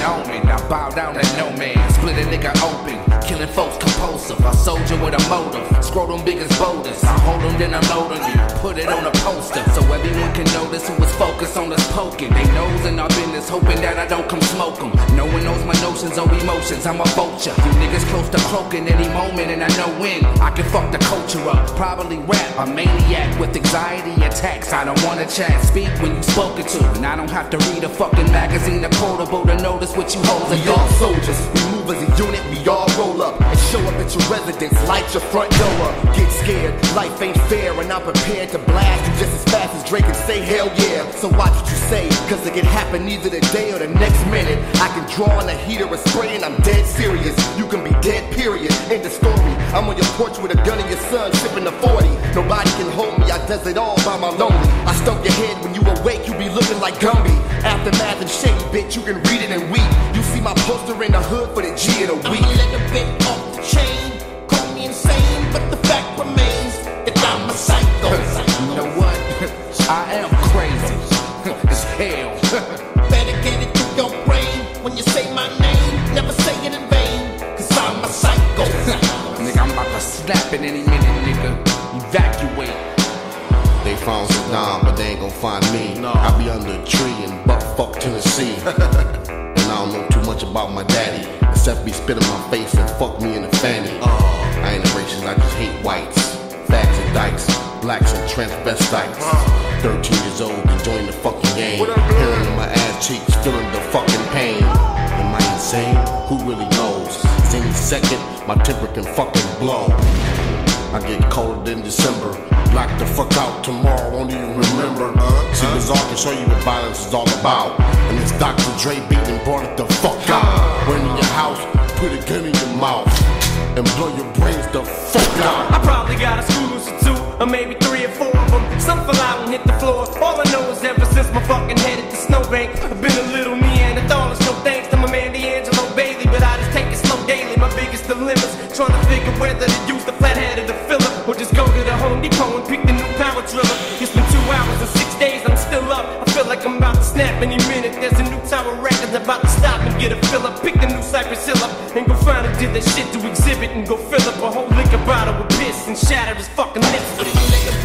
omen. I bow down to no man, split a nigga open, killing folks compulsive. A soldier with a motive, scrotum big as boulders. I hold them, then unload on you, put it on a poster, so everyone can notice who was focused on us poking. They nose in our business, hoping that I don't come smoke them. No one knows my notions or emotions, I'm a vulture. You niggas close to croaking any moment, and I know when I can fuck the culture up. Probably rap, a maniac with anxiety attacks. I don't wanna chat, speak when you spoken to, and I don't have to read a fucking magazine or quotable to notice what you hoes are. We all soldiers, we move as a unit, we all roll up and show up at your residence, light your front door up. Get scared, life ain't fair, and I'm prepared to blast you just as fast as Drake and say hell yeah. So watch what you say, cause it can happen either today or the next minute. I can draw on a heater or spray and I'm dead serious. You can be dead, period, end of story. I'm on your porch with a gun in your son, sipping a 40. Nobody can hold me, I does it all by my lonely. I stump your head when you awake, you be looking like Gumby. Aftermath and shady, bitch, you can read it and weep. You see my poster in the hood for the G of the week. I'm a little bit off the chain, call me insane, but the fact remains that I'm a psycho. You know what? I am crazy as hell. Better get it through your brain when you say my name. Never say it in vain, cause I'm a psycho. Nigga, I'm about to snap in any minute, nigga. Evacuate. They found Saddam, but they ain't gon' find me. I be under a tree in buttfuck Tennessee. And I don't know too much about my daddy, except be spit in my face and fuck me in the fanny. I ain't a racist, I just hate whites, fags and dykes, blacks and transvestites. 13 years old, enjoying the fucking game. Hearing in my ass cheeks, feeling the fucking pain. Am I insane? Who really knows? It's any second, my temper can fucking blow. I get colder than December. Black the fuck out tomorrow, won't even remember. See, Bizarre can show you what violence is all about. And it's Dr. Dre beat and brought it the fuck out. Went in your house, put a gun in your mouth, and blow your brains the fuck out. I probably got a screw loose or two, or maybe 3 or 4 of them. Some fell out and hit the floor. All I know is ever since my fucking head hit the snowbank, I've been a little Neanderthal. No thanks to my man D'Angelo Bailey, but I just take it slow daily. My biggest dilemmas, trying to figure whether to use the flathead or the filler, or just go to the Home Depot and pick the new power driller. It's been 2 hours and 6 days, I'm still up. I feel like I'm about to snap any minute. There's a new Tower Records about to stop and get a fill up. Pick the new Cypress Hill up and go find who did that shit to exhibit, and go fill up a whole liquor bottle with piss and shatter his fucking lips with it.